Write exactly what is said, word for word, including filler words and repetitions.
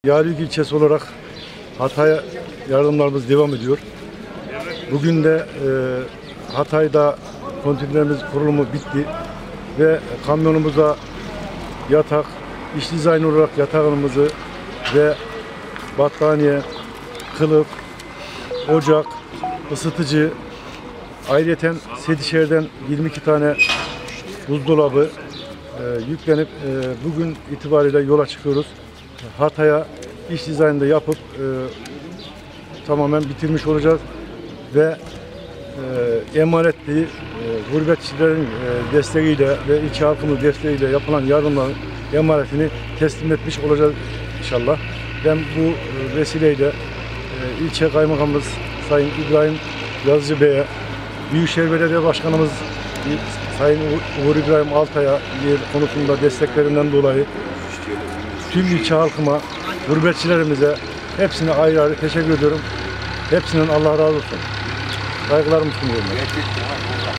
Yağlık ilçesi olarak Hatay'a yardımlarımız devam ediyor. Bugün de e, Hatay'da konteynerimiz kurulumu bitti ve kamyonumuza yatak, iş dizaynı olarak yataklarımızı ve battaniye, kılıf, ocak, ısıtıcı, ayrıyeten Sedişehir'den yirmi iki tane buzdolabı e, yüklenip e, bugün itibariyle yola çıkıyoruz. Hatay'a iş dizaynında yapıp e, tamamen bitirmiş olacağız ve e, emanetli e, gurbetçilerin e, desteğiyle ve ilçe halkının desteğiyle yapılan yardımların emanetini teslim etmiş olacağız inşallah. Ben bu e, vesileyle e, ilçe kaymakamımız Sayın İbrahim Yazıcı Bey'e, Büyükşehir Belediye Başkanımız Sayın Uğur İbrahim Altay'a yer konusunda desteklerinden dolayı tüm ilçe halkıma, gurbetçilerimize hepsine ayrı ayrı teşekkür ediyorum. Hepsinin Allah razı olsun. Saygılarımı sunuyorum.